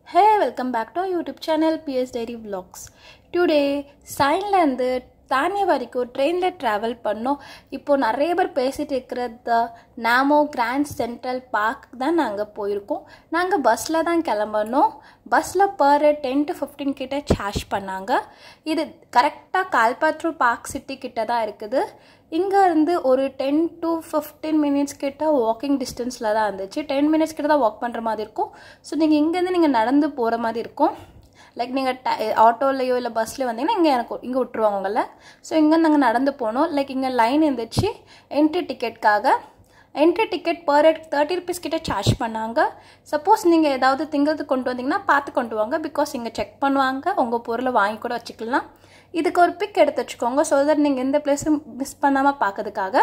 Hey, welcome back to our YouTube channel PS Dairy Vlogs. Today, Sion and Thane வரைக்கும் ட்ரெயினில் travel பண்ணோம். இப்போது நிறைய பேர் பேசிகிட்டு இருக்கிற NaMo கிராண்ட் சென்ட்ரல் பார்க் தான் நாங்கள் போயிருக்கோம். நாங்கள் பஸ்ஸில் தான் கிளம்பணும். பஸ்ஸில் பர் 10 to 15 கிட்ட சார்ஜ் பண்ணாங்க. இது கரெக்டாக கால்பாத்ரு ParkCity கிட்ட தான் இருக்குது. இங்கே இருந்து ஒரு 10 to 15 minutes கிட்ட வாக்கிங் டிஸ்டன்ஸில் தான் இருந்துச்சு. 10 minutes கிட்ட தான் வாக் பண்ணுற மாதிரி இருக்கும். ஸோ நீங்கள் இங்கேருந்து நீங்கள் நடந்து போகிற மாதிரி இருக்கும். லைக் நீங்கள் ஆட்டோலையோ இல்லை பஸ்ஸில் வந்தீங்கன்னா இங்கே விட்டுருவாங்க உங்களை. ஸோ இங்கே நாங்கள் நடந்து போனோம். லைக் இங்கே லைன் இருந்துச்சு என்ட்ரி டிக்கெட்காக. என்ட்ரி டிக்கெட் பர் 30 rupees கிட்ட சார்ஜ் பண்ணாங்க. சப்போஸ் நீங்கள் ஏதாவது திங்கிறது கொண்டு வந்தீங்கன்னா பார்த்து கொண்டு வாங்க. பிகாஸ் இங்கே செக் பண்ணுவாங்க, உங்கள் பொருளை வாங்கி கூட வச்சுக்கலாம். இதுக்கு ஒரு பிக் எடுத்து வச்சுக்கோங்க. ஸோ தட் நீங்கள் எந்த பிளேஸும் மிஸ் பண்ணாமல் பார்க்கறதுக்காக.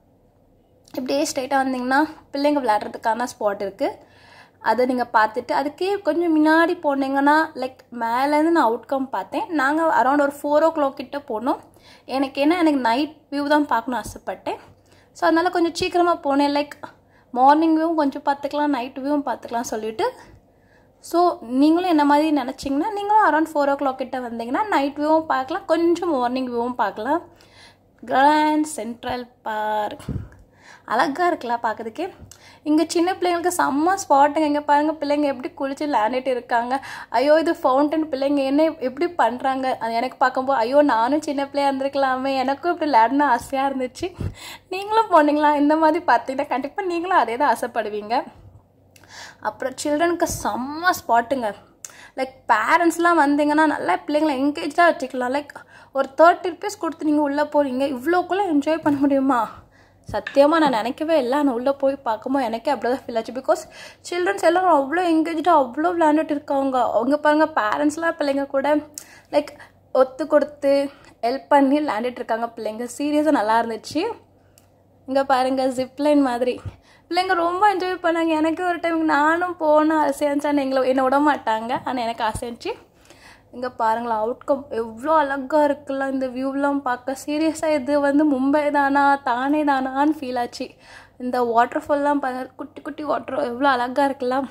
இப்படியே ஸ்ட்ரைட்டாக வந்தீங்கன்னா பிள்ளைங்க விளையாடுறதுக்கான ஸ்பாட் இருக்குது. அதை நீங்கள் பார்த்துட்டு அதுக்கே கொஞ்சம் முன்னாடி போனீங்கன்னா லைக் மேலேருந்து நான் அவுட்கம் பார்த்தேன். நாங்கள் அரௌண்ட் ஒரு 4 o'clock கிட்ட போனோம். எனக்கு நைட் வியூ தான் பார்க்கணும் ஆசைப்பட்டேன். ஸோ அதனால் கொஞ்சம் சீக்கிரமாக போனேன். லைக் மார்னிங் வியூவும் கொஞ்சம் பார்த்துக்கலாம், நைட் வியூவும் பார்த்துக்கலாம் சொல்லிவிட்டு. ஸோ நீங்களும் என்ன மாதிரி நினச்சிங்கன்னா நீங்களும் அரௌண்ட் 4 o'clock கிட்ட வந்தீங்கன்னா நைட் வியூவும் பார்க்கலாம், கொஞ்சம் மார்னிங் வியூவும் பார்க்கலாம். கிராண்ட் சென்ட்ரல் பார்க் அழகாக இருக்கலாம் பார்க்குறதுக்கே. இங்கே சின்ன பிள்ளைங்களுக்கு செம்ம ஸ்பாட்டுங்க. இங்கே பாருங்கள் பிள்ளைங்க எப்படி குளிச்சு விளையாண்டுட்டு இருக்காங்க. ஐயோ இது ஃபவுண்டன், பிள்ளைங்க என்ன எப்படி பண்ணுறாங்க அது எனக்கு பார்க்கும்போது ஐயோ நானும் சின்ன பிள்ளையாக இருந்திருக்கலாமே, எனக்கும் இப்படி விளையாடணும் ஆசையாக இருந்துச்சு. நீங்களும் போனீங்களா இந்த மாதிரி பார்த்தீங்கன்னா கண்டிப்பாக நீங்களும் அதே தான் ஆசைப்படுவீங்க. அப்புறம் சில்ட்ரனுக்கு செம்ம ஸ்பாட்டுங்க. லைக் பேரண்ட்ஸ்லாம் வந்தீங்கன்னா நல்லா பிள்ளைங்களை என்கேஜாக வச்சுக்கலாம். லைக் ஒரு 30 rupees கொடுத்து நீங்கள் உள்ளே போகிறீங்க, இவ்வளோக்குள்ளே என்ஜாய் பண்ண முடியுமா? சத்தியமாக நான் நினைக்கவே இல்லை. நான் உள்ளே போய் பார்க்கும்போது எனக்கே அப்படி தான் ஃபீல் ஆச்சு. பிகாஸ் சில்ட்ரன்ஸ் எல்லாம் அவ்வளோ என்கேஜாக அவ்வளோ விளையாண்டுட்டு இருக்காங்க. அவங்க பாருங்கள் பேரண்ட்ஸ்லாம் பிள்ளைங்க கூட லைக் ஒத்து கொடுத்து ஹெல்ப் பண்ணி விளையாண்டுட்டு இருக்காங்க பிள்ளைங்க. சீரியஸாக நல்லா இருந்துச்சு. இங்கே பாருங்கள் ஜிப்லைன் மாதிரி பிள்ளைங்க ரொம்ப என்ஜாய் பண்ணாங்க. எனக்கு ஒரு டைம் நானும் போனேன், ஆசையாச்சான்னு என்னை விட மாட்டாங்க, ஆனால் எனக்கு ஆசையாச்சு. இங்கே பாருங்களா அவுட்கம் எவ்வளோ அழகாக இருக்குல்ல இந்த வியூவெலாம் பார்க்க. சீரியஸாக இது மும்பை தானா தானே தானான்னு ஃபீல் ஆச்சு. இந்த வாட்டர் ஃபால்லாம் பாருங்கள், குட்டி குட்டி வாட்டர் எவ்வளோ அழகாக இருக்கலாம்.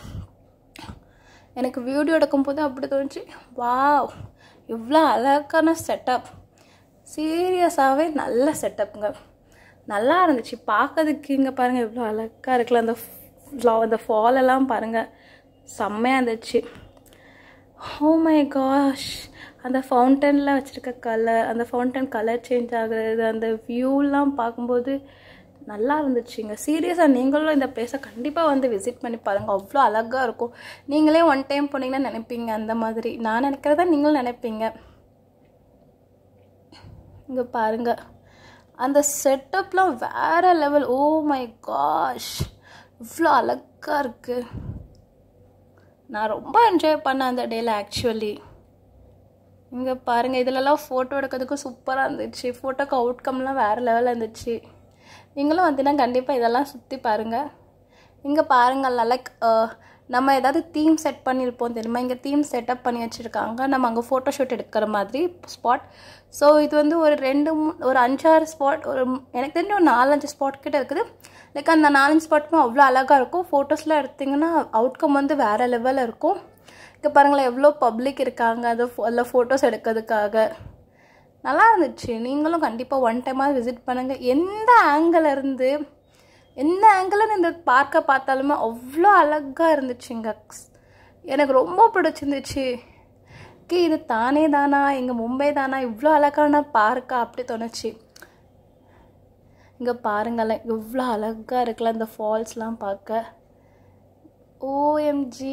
எனக்கு வீடியோ எடுக்கும்போது அப்படி தோணுச்சு, வாவ் இவ்வளோ அழகான செட்டப். சீரியஸாகவே நல்ல செட்டப்புங்க, நல்லா இருந்துச்சு பார்க்கறதுக்கு. இங்கே பாருங்கள் எவ்வளோ அழகாக இருக்குல்ல. அந்த ஃபாலெல்லாம் பாருங்கள் செம்மையாக இருந்துச்சு. ஓ மை காஷ், அந்த ஃபவுண்டனில் வச்சுருக்க கலர், அந்த ஃபவுண்டன் கலர் சேஞ்ச் ஆகுறது, அந்த வியூலாம் பார்க்கும்போது நல்லா இருந்துச்சுங்க. சீரியஸாக நீங்களும் இந்த பிளேஸை கண்டிப்பாக விசிட் பண்ணி பாருங்கள், அவ்வளோ அழகாக இருக்கும். நீங்களே ஒன் டைம் போனீங்கன்னா நினைப்பீங்க அந்த மாதிரி. நான் நினைக்கிறதா நீங்களும் நினைப்பீங்க. இங்கே பாருங்கள் அந்த செட்டப்லாம் வேறு லெவல். ஓ மை காஷ் இவ்வளோ அழகாக இருக்குது. நான் ரொம்ப என்ஜாய் பண்ணேன் அந்த டேயில் ஆக்சுவலி. இங்கே பாருங்கள் இதிலலாம் ஃபோட்டோ எடுக்கிறதுக்கும் சூப்பராக இருந்துச்சு. ஃபோட்டோக்கு அவுட்கம்லாம் வேறு லெவலில் இருந்துச்சு. நீங்களும் வந்தீங்கன்னா கண்டிப்பாக இதெல்லாம் சுற்றி பாருங்கள். இங்கே பாருங்கள் லைக் நம்ம ஏதாவது தீம் செட் பண்ணியிருப்போம் தெரியுமா, இங்கே தீம் செட்டப் பண்ணி வச்சுருக்காங்க. நம்ம அங்கே ஃபோட்டோ ஷூட் எடுக்கிற மாதிரி ஸ்பாட். ஸோ இது ஒரு 5-6 ஸ்பாட், எனக்கு தெரிஞ்ச ஒரு 4-5 ஸ்பாட் கிட்ட இருக்குது. லைக் அந்த 4-5 ஸ்பாட்டுமே அவ்வளோ அழகாக இருக்கும். ஃபோட்டோஸ்லாம் எடுத்திங்கன்னா அவுட்கம் வேறு லெவலில் இருக்கும். இங்கே பாருங்களேன் எவ்வளோ பப்ளிக் இருக்காங்க அதில் ஃபோட்டோஸ் எடுக்கிறதுக்காக. நல்லா இருந்துச்சு. நீங்களும் கண்டிப்பாக ஒன் டைமாக விசிட் பண்ணுங்கள். எந்த ஆங்கிளிருந்து இந்த பார்க்க பார்த்தாலுமே அவ்வளோ அழகாக இருந்துச்சுங்க. எனக்கு ரொம்ப பிடிச்சிருந்துச்சு. இது தானே தானா, இங்கே மும்பை தானா, இவ்வளோ அழகான பார்க்கா அப்படி தோணுச்சு. இங்கே பாருங்களேன் எவ்வளோ அழகாக இருக்குல்ல இந்த ஃபால்ஸ்லாம் பார்க்க. ஓஎம்ஜி.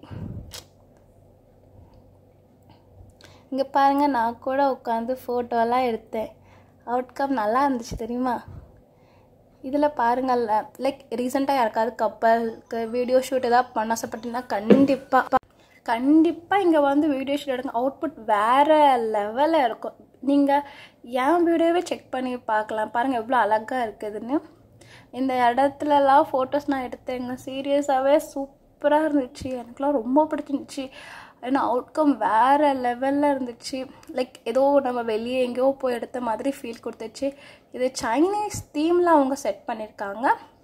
இங்கே பாருங்கள் நான் கூட உட்காந்து ஃபோட்டோலாம் எடுத்தேன். அவுட்கம் நல்லா இருந்துச்சு தெரியுமா. இதில் பாருங்கள் லைக் ரீசெண்டாக யாருக்காவது கப்பலுக்கு வீடியோ ஷூட் எதாவது பண்ண ஆசைப்பட்டீங்கன்னா கண்டிப்பாக இங்கே வீடியோ ஷூட் எடுங்க. அவுட்புட் வேறு லெவலில் இருக்கும். நீங்கள் என் வீடியோவே செக் பண்ணி பார்க்கலாம். பாருங்கள் எவ்வளோ அழகாக இருக்குதுன்னு. இந்த இடத்துலலாம் ஃபோட்டோஸ் நான் எடுத்தேங்க. சீரியஸாகவே சூப்பராக இருந்துச்சு. எனக்குலாம் ரொம்ப பிடிச்சிருந்துச்சு. ஏன்னா அவுட்கம் வேறு லெவலில் இருந்துச்சு. லைக் ஏதோ நம்ம வெளியே எங்கேயோ போய் எடுத்த மாதிரி ஃபீல் கொடுத்துச்சு. இது சைனீஸ் தீமில் அவங்க செட் பண்ணியிருக்காங்க.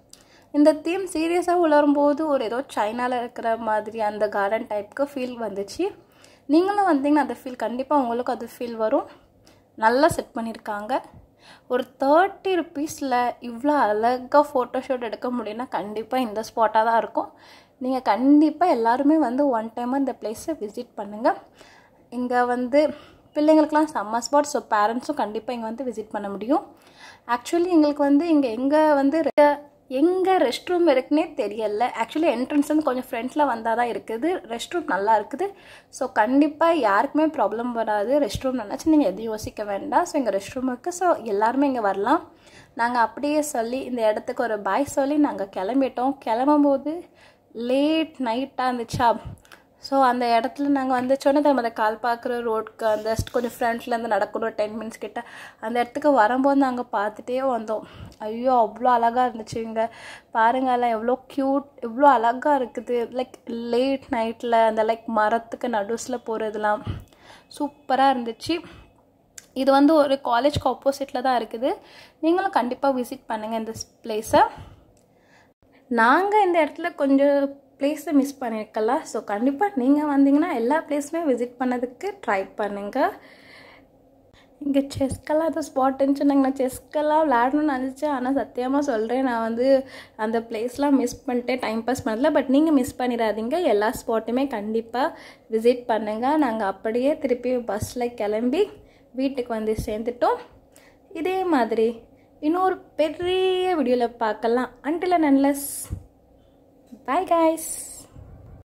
இந்த தீம் சீரியஸாக உலரும்போது ஒரு ஏதோ சைனாவில் இருக்கிற மாதிரி அந்த கார்டன் டைப்புக்கு ஃபீல் வந்துச்சு. நீங்களும் வந்தீங்கன்னா அந்த ஃபீல் கண்டிப்பாக உங்களுக்கும் அது ஃபீல் வரும். நல்லா செட் பண்ணியிருக்காங்க. ஒரு 30 rupeesல இவ்வளோ அழகாக ஃபோட்டோஷூட் எடுக்க முடியும்னா கண்டிப்பாக இந்த ஸ்பாட்டாக தான் இருக்கும். நீங்கள் கண்டிப்பாக எல்லாருமே வந்து ஒன் டைமாக இந்த பிளேஸை விசிட் பண்ணுங்கள். இங்கே வந்து பிள்ளைங்களுக்கெலாம் சம்மர் ஸ்பாட். ஸோ பேரண்ட்ஸும் கண்டிப்பாக இங்கே வந்து விசிட் பண்ண முடியும். ஆக்சுவலி எங்களுக்கு வந்து இங்கே எங்கே ரெஸ்ட் ரூம் இருக்குன்னே தெரியல. ஆக்சுவலி என்ட்ரன்ஸ் வந்து கொஞ்சம் ஃப்ரண்ட்டில் வந்தால் தான் இருக்குது. ரெஸ்ட் ரூம் நல்லா இருக்குது. ஸோ கண்டிப்பாக யாருக்குமே ப்ராப்ளம் வராது. ரெஸ்ட் ரூம் நினச்சி நீங்கள் எதையும் யோசிக்க வேண்டாம். ஸோ இங்கே ரெஸ்ட் ரூம் இருக்குது. ஸோ எல்லாருமே இங்கே வரலாம். நாங்கள் அப்படியே சொல்லி இந்த இடத்துக்கு ஒரு பாய் சொல்லி நாங்கள் கிளம்பிட்டோம். கிளம்பும்போது லேட் நைட்டாக இருந்துச்சா. ஸோ அந்த இடத்துல நாங்கள் வந்து சொன்னது அந்த கால்பாக்கிற ரோடுக்கு அந்த கொஞ்சம் ஃப்ரண்ட்லேருந்து நடக்கணும் 10 minutes கிட்ட. அந்த இடத்துக்கு வரும்போது நாங்கள் பார்த்துட்டே வந்தோம். ஐயோ அவ்வளோ அழகாக இருந்துச்சு. இங்கே பாருங்கள்லாம் எவ்வளோ க்யூட், எவ்வளோ அழகாக இருக்குது. லைக் லேட் நைட்டில் அந்த மரத்துக்கு நடுஸில் போகிறதுலாம் சூப்பராக இருந்துச்சு. இது வந்து ஒரு காலேஜ்க்கு ஆப்போசிட்டில் தான் இருக்குது. நீங்களும் கண்டிப்பாக விசிட் பண்ணுங்கள் இந்த பிளேஸை. நாங்கள் இந்த இடத்துல கொஞ்சம் பிளேஸை மிஸ் பண்ணியிருக்கலாம். ஸோ கண்டிப்பாக நீங்கள் வந்தீங்கன்னா எல்லா பிளேஸுமே விசிட் பண்ணதுக்கு ட்ரை பண்ணுங்கள். இங்கே செஸ்க்கெல்லாம் அது ஸ்பாட் இருந்துச்சுன்னாங்க. நான் செஸ்க்கெல்லாம் விளையாடணும்னு நினச்சேன். ஆனால் சத்தியமாக சொல்கிறேன், நான் வந்து அந்த பிளேஸ்லாம் மிஸ் பண்ணிட்டேன், டைம் பாஸ் பண்ணல. பட் நீங்கள் மிஸ் பண்ணிடாதீங்க. எல்லா ஸ்பாட்டுமே கண்டிப்பாக விசிட் பண்ணுங்கள். நாங்கள் அப்படியே திருப்பி பஸ்ஸில் கிளம்பி வீட்டுக்கு வந்து சேர்ந்துட்டோம். இதே மாதிரி இன்னொரு பெரிய வீடியோவில் பார்க்கலாம். Until and unless, bye guys.